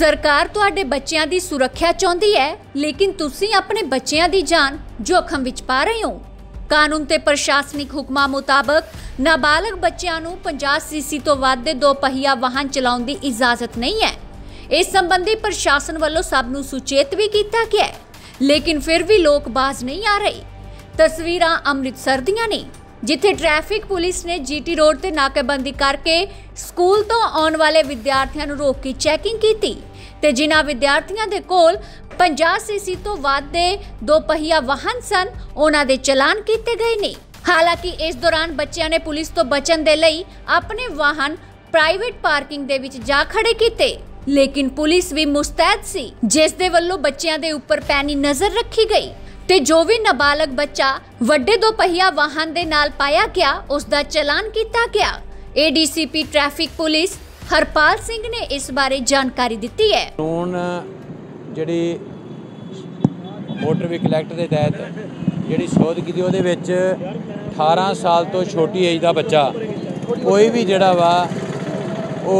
सरकार तुहाडे बच्चों की सुरक्षा चाहती है, लेकिन तुसी अपने बच्चों की जान जोखम विच पा रहे हो। कानून ते प्रशासनिक हुक्मां मुताबक नाबालग बच्चों नूं 50 सीसी तो वध दे 2 पहिया वाहन चलाउण दी इजाजत नहीं है। इस संबंधी प्रशासन वालों सब नूं सुचेत भी किया गया है, लेकिन फिर भी लोग बाज नहीं आ रहे। तस्वीरां अमृतसर दियां ने, जिथे ट्रैफिक पुलिस ने जीटी रोड ते नाकेबंदी करके स्कूल तो आने वाले विद्यार्थियों नूं रोक के चैकिंग की ते जिन्हां विद्यार्थियों दे कोल 50 सीसी तो वध दे 2 पहिया वाहन सन, उन्हां दे चलान किए गए ने। हालांकि इस दौरान बच्चों ने पुलिस तो बचन दे लई अपने वाहन प्राइवेट पार्किंग दे विच जा खड़े कीते, लेकिन पुलिस भी मुस्तैद सी, जिस दे वल्लों बच्चों दे उपर पैनी नजर रखी गई ते जो भी नाबालग बच्चा वड्डे 2 पहिया वाहन दे नाल पाया गया उसका चलान किया गया। ADCP traffic police Harpal Singh ने इस बारे जानकारी दी है। कानून जिहड़ी मोटर व्हीकल एक्ट के तहत जिहड़ी सोध की 18 साल तो छोटी एज का बच्चा कोई भी जिहड़ा वा वो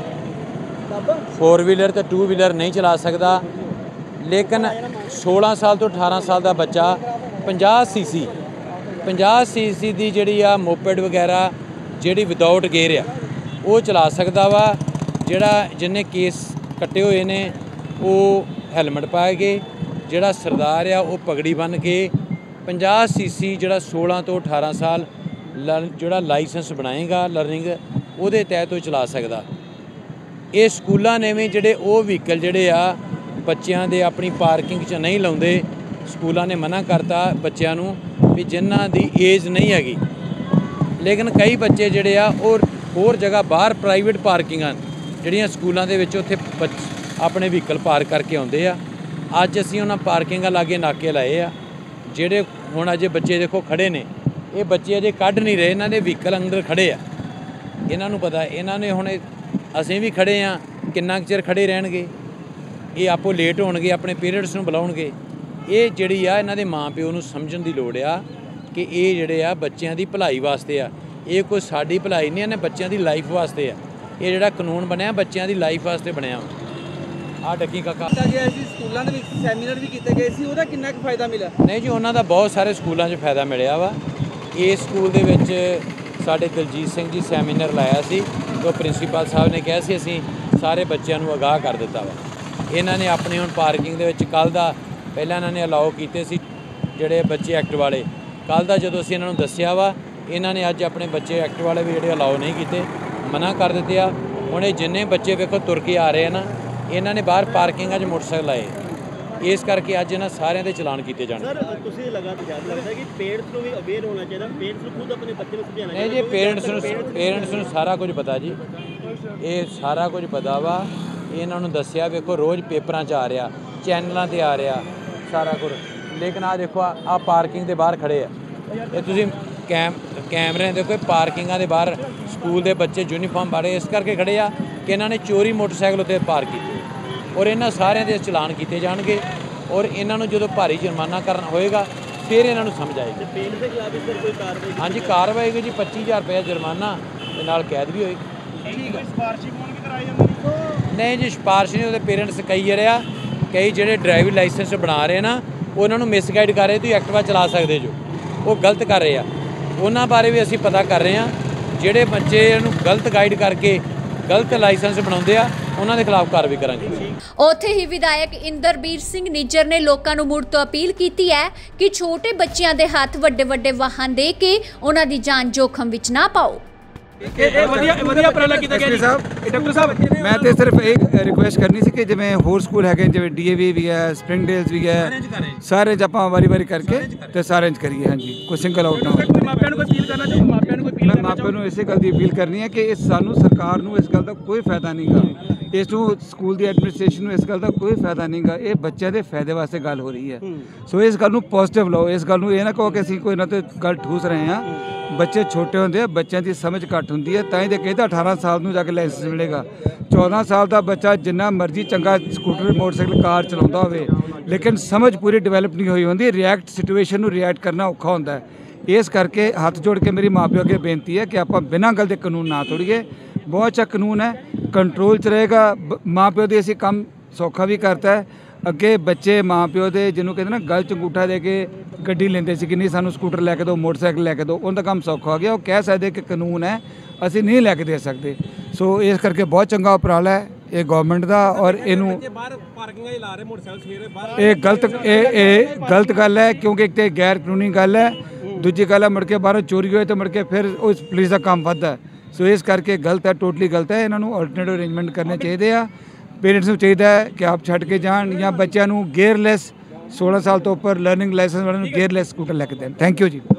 4 व्हीलर तो 2 व्हीलर नहीं चला सकता, लेकिन 16 साल तो 18 साल का बच्चा 50 सीसी की जिहड़ी आ मोपेड वगैरह जिहड़ी विदाउट गेयर आ वो चला सकता वा। जिहड़ा जिन्हें केस कट्टे हुए ने वो हैलमेट पा के, जिहड़ा सरदार आ वो पगड़ी बन के 50 सीसी जिहड़ा 16 तो 18 साल जिहड़ा लाइसेंस बनाएगा लर्निंग उहदे तहत वो चला सकदा। ये स्कूलों ने भी जिहड़े वो व्हीकल जिहड़े आ बच्चों दे अपनी पार्किंग च नहीं लाउंदे, स्कूलों ने मना करता बच्चों नूं भी जिन्हां दी एज नहीं हैगी, लेकिन कई बच्चे जिहड़े आ होर जगह बाहर प्राइवेट पार्किंगां जिहड़ियां स्कूलों दे विच उत्थे अपने व्हीकल पार्क करके आउंदे आ। अज असीं उन्हां पार्किंगां लागे नाके लाए आ, जिहड़े हुण अजे बच्चे देखो खड़े ने, ये बच्चे अजे कढ नहीं रहे, इन्हां दे व्हीकल अंदर खड़े आ। इन्हां नूं पता इन्हां ने हुण असीं भी खड़े आ, किन्ना चिर खड़े रहणगे, ये आपो लेट होणगे, अपने पेरेंट्स नूं बुलाउणगे। ये जिहड़ी आ इन्हां दे माँ प्यो नूं समझण दी लोड़ आ कि ये जिहड़े आ बच्चों की भलाई वास्ते आ, ये कोई साडी भलाई नहीं, इन्हें बच्चों की लाइफ वास्ते आ। ये जिहड़ा कानून बनया बच्चों की लाइफ वास्ते बनया। आ डकी काका स्कूलों दे विच सैमीनार भी कीते गए सी, उहदा किन्ना कुछ फायदा मिला? नहीं जी, उन्हां दा बहुत सारे स्कूलों 'च फायदा मिलिया वा। इस स्कूल दे विच साडे दलजीत सिंह जी सैमीनार लाया सी, तो प्रिंसीपल साहब ने कहा सी असीं सारे बच्चों नूं आगाह कर दिता वा। इन्हां ने अपनी हुण पार्किंग दे विच कल दा पहलां इन्हां ने अलाउ कीते सी जिहड़े बच्चे एक्ट वाले, कल दा जदों असीं इन्हां नूं दस्सिया वा, इन्हां ने अज अपने बच्चे एक्ट वाले भी जिहड़े अलाउ नहीं कीते, मना कर दिते आ। हुण ये जिन्ने बच्चे वेखो तुर के आ रहे हैं ना, इन्हां ने बाहर पार्किंगां 'च मोटरसाइकिल लाए, इस करके अज इन्हां सारिਆਂ ਦੇ चलान किए जाने। सर तुसीं लगदा कि पेरेंट्स नूं भी अवेयर होना चाहिए, पेरेंट्स नूं खुद अपने बच्चे नूं समझाना चाहिए। नहीं जी, पेरेंट्स नूं सारा कुछ पता जी, ये सारा कुछ पता वा। इन्हां नूं दस्सिया वेखो रोज़ पेपरां 'च आ रहा, चैनलों ते आ रहा सारा कुछ, लेकिन आ देखो आ पार्किंग के बाहर खड़े आ, ये तुसीं कैमरे देखो पार्किंगां दे बाहर स्कूल के बच्चे यूनीफॉर्म बारे इस करके खड़े आ कि इन्होंने चोरी मोटरसाइकिल उत्ते पार्क की, और इन्हां सारिਆਂ ਦੇ चलान किए जाएंगे, और इन्हों जो भारी जुर्माना करना होएगा फिर इन्हों समझ आएगी। हाँ जी, कार्रवाई होगी जी, 25,000 रुपया जुर्माना ते नाल कैद भी होएगी। नहीं जी, सिफारिश नहीं, वो पेरेंट्स कई जड़े आ कई जोड़े ड्राइविंग लाइसेंस बना रहे ना, उन्होंने मिसगाइड कर रहे, तुम एक्टिवा चला सकते जो, वो गलत कर रहे हैं, उन्होंने बारे भी असी पता कर रहे हैं। जोड़े बच्चे गलत गाइड करके गलत लाइसेंस बनाते हैं उन्होंने खिलाफ कार्रवाई करांगे। उत्थे ही विधायक इंदरबीर सिंह निज्जर ने लोगों को मुड़ तो अपील की है कि छोटे बच्चों के हाथ वड्डे वड्डे वाहन दे के उन्हां दी जान जोखम विच ना पाओ। डॉक्टर साहब मैं तो सिर्फ एक रिक्वेस्ट करनी सी कि जिवें होर स्कूल है जिवें DAV भी है, स्प्रिंगडेल्स भी है, सारे च आपां वारी वारी करके तो सारे च करिए। हाँ जी, कोई सिंगल आउट ना हो। मैं मापिਆਂ ਨੂੰ इसे गल की अपील करनी है कि इस सानू सरकार नू इस गल का कोई फायदा नहीं गा, इस स्कूल की एडमिनिस्ट्रेशन नू इस गल का कोई फायदा नहीं गा, ये बच्चों के फायदे वास्ते गल हो रही है। सो इस गल नू पॉजिटिव लो, इस गल नू ये ना कहो कि असीं कोई इन्हां ते गल ठूस रहे हैं। बच्चे छोटे होंदे, बच्चों की समझ घट होंदी है, तां ही तो कहते 18 साल नू जाके लाइसेंस मिलेगा। 14 साल का बच्चा जिन्ना मर्जी चंगा स्कूटर मोटरसाइकिल कार चलाता होवे, लेकिन समझ पूरी डिवेलप नहीं हुई होंदी, रिएक्ट सिचुएशन नू रिएक्ट करना औखा होंदा है। इस करके हाथ जोड़ के मेरी माँ प्यो अगे बेनती है कि आप बिना गल के कानून ना तोड़िए, ਬਹੁਤ ਅੱਛਾ ਕਾਨੂੰਨ ਹੈ, ਕੰਟਰੋਲ 'ਚ ਰਹੇਗਾ। ਮਾਂ ਪਿਓ ਦੇ ਅਸੀਂ ਕੰਮ ਸੌਖਾ ਵੀ ਕਰਤਾ ਹੈ। ਅੱਗੇ ਬੱਚੇ ਮਾਂ ਪਿਓ ਦੇ ਜਿਹਨੂੰ ਕਹਿੰਦੇ ਨਾ ਗਲ 'ਚ ਅੰਗੂਠਾ ਦੇ ਕੇ ਗੱਡੀ ਲੈਂਦੇ ਸੀ ਕਿ ਨਹੀਂ ਸਾਨੂੰ ਸਕੂਟਰ ਲੈ ਕੇ ਦਿਓ, ਮੋਟਰਸਾਈਕਲ ਲੈ ਕੇ ਦਿਓ, ਉਹਦਾ ਕੰਮ ਸੌਖਾ ਹੋ ਗਿਆ। ਉਹ ਕਹਿ ਸਕਦੇ ਕਿ ਕਾਨੂੰਨ ਹੈ, ਅਸੀਂ ਨਹੀਂ ਲੈ ਕੇ ਦੇ ਸਕਦੇ। ਸੋ ਇਸ ਕਰਕੇ ਬਹੁਤ ਚੰਗਾ ਉਪਰਾਲਾ ਹੈ ਇਹ ਗਵਰਨਮੈਂਟ ਦਾ। ਔਰ ਇਹਨੂੰ ਇਹ ਗਲਤ ਗੱਲ ਹੈ, ਕਿਉਂਕਿ ਇੱਕ ਤਾਂ ਗੈਰ ਕਾਨੂੰਨੀ ਗੱਲ ਹੈ, ਦੂਜੀ ਗੱਲ ਹੈ ਮੁੜ ਕੇ ਬਾਹਰੋਂ ਚੋਰੀ ਹੋਏ ਤਾਂ ਮੁੜ ਕੇ ਫਿਰ ਉਸ ਪੁਲਿਸ ਦਾ ਕੰਮ ਵੱਧਦਾ। ਸੋ ਇਸ ਕਰਕੇ ਗਲਤ ਹੈ, ਟੋਟਲੀ ਗਲਤ ਹੈ। ਇਹਨਾਂ ਨੂੰ ਆਲਟਰਨੇਟਿਵ ਅਰੇਂਜਮੈਂਟ ਕਰਨੇ ਚਾਹੀਦੇ ਆ। ਪੇਰੈਂਟਸ ਨੂੰ ਚਾਹੀਦਾ ਹੈ ਕਿ ਆਪ ਛੱਡ ਕੇ ਜਾਣ ਜਾਂ ਬੱਚਿਆਂ ਨੂੰ ਗੇਅਰਲੈਸ 16 ਸਾਲ ਤੋਂ ਉੱਪਰ ਲਰਨਿੰਗ ਲਾਇਸੈਂਸ ਵਾਲਿਆਂ ਨੂੰ ਗੇਅਰਲੈਸ ਸਕੂਟਰ ਲੈ ਕੇ ਦੇਣ। ਥੈਂਕ ਯੂ ਜੀ।